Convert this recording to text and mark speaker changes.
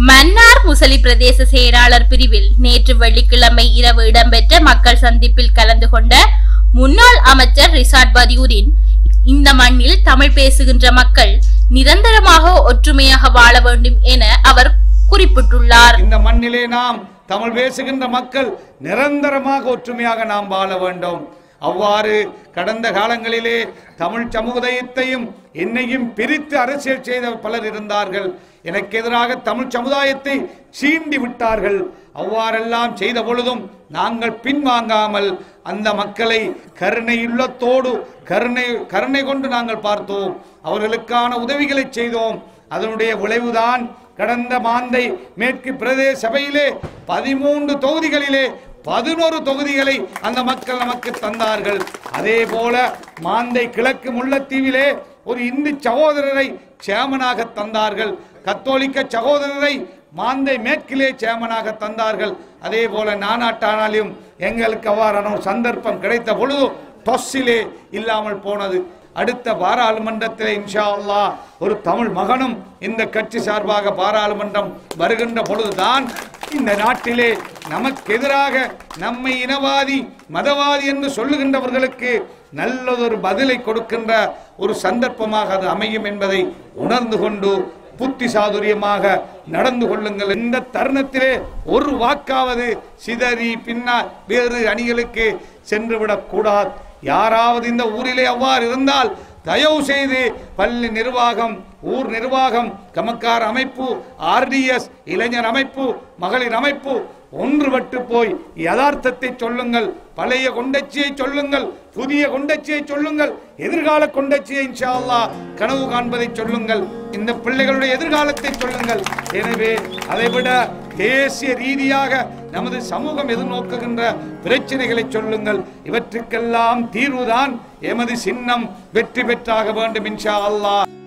Speaker 1: மன்னார் முசலி பிரதேச செயலாளர் பிரிவில் நேற்று வெள்ளிக்கிழமை இரவு இடம்பெற்ற மக்கள் சந்திப்பில் கலந்து கொண்ட முன்னாள் அமைச்சர் ரிசாட் பதியுதீன் இந்த மண்ணில் தமிழ் பேசுகின்ற மக்கள் நிரந்தரமாக ஒற்றுமையாக வாழ வேண்டும் என அவர் குறிப்பிட்டுள்ளார்.
Speaker 2: இந்த மண்ணிலே நாம் தமிழ் பேசுகின்ற மக்கள் நிரந்தரமாக ஒற்றுமையாக நாம் வாழ வேண்டும். அவ்வாறு கடந்த காலங்களிலே தமிழ் சமுதாயத்தையும் என்னையும் பிரித்து அரசியல் செய்த பலர் இருந்தார்கள். எனக்கு எதிராக தமிழ் சமுதாயத்தை சீண்டி விட்டார்கள். அவ்வாறெல்லாம் செய்த பொழுதும் நாங்கள் பின்வாங்காமல் அந்த மக்களை கருணையுள்ளத்தோடு கருணை கொண்டு நாங்கள் பார்த்தோம். அவர்களுக்கான உதவிகளை செய்தோம். அதனுடைய விளைவுதான் கடந்த மாந்தை மேற்கு பிரதேச சபையிலே 13 தொகுதிகளிலே 11 தொகுதிகளை அந்த மக்கள் நமக்கு தந்தார்கள். அதே போல மாந்தை கிழக்கு முல்லைத்தீவிலே ஒரு இந்து சகோதரரை சேமனாக தந்தார்கள். கத்தோலிக்க சகோதரரை மாந்தை மேற்கிலே சேமனாக தந்தார்கள். அதே போல நானாட்டானாலும் எங்களுக்கு அவ்வாறான ஒரு சந்தர்ப்பம் கிடைத்த பொழுது தொஸ்ஸிலே இல்லாமல் போனது. அடுத்த பாராளுமன்றத்தில் இன்ஷா அல்லாஹ் ஒரு தமிழ் மகனும் இந்த கட்சி சார்பாக பாராளுமன்றம் வருகின்ற பொழுதுதான் இந்த நாட்டிலே நமக்கு எதிராக நம்மை இனவாதி மதவாதி என்று சொல்லுகின்றவர்களுக்கு நல்லதொரு பதிலை கொடுக்கின்ற ஒரு சந்தர்ப்பமாக அது அமையும் என்பதை உணர்ந்து கொண்டு புத்தி சாதுரியமாக நடந்து கொள்ளுங்கள். இந்த தருணத்திலே ஒரு வாக்காவது சிதறி பின்னால் வேறு அணிகளுக்கு சென்றுவிடக் கூடாது. யாராவது இந்த ஊரிலே அவ்வாறு இருந்தால் தயவு செய்து பள்ளி நிர்வாகம், ஊர் நிர்வாகம், கமக்கார் அமைப்பு, RDS, இளைஞர் அமைப்பு, மகளிர் அமைப்பு ஒன்றுபட்டு போய் யதார்த்தத்தை சொல்லுங்கள். பழைய கொண்டச்சியை சொல்லுங்கள், புதிய கொண்டச்சியை சொல்லுங்கள், எதிர்கால கொண்டச்சியை இன்ஷா அல்லாஹ் கனவு காண்பதை சொல்லுங்கள். இந்த பிள்ளைகளுடைய எதிர்காலத்தை சொல்லுங்கள். எனவே அதைவிட தேசிய ரீதியாக நமது சமூகம் எதிர்நோக்குகின்ற பிரச்சனைகளை சொல்லுங்கள். இவற்றுக்கெல்லாம் தீர்வுதான் எமது சின்னம் வெற்றி பெற்றாக வேண்டும் இன்ஷா அல்லாஹ்.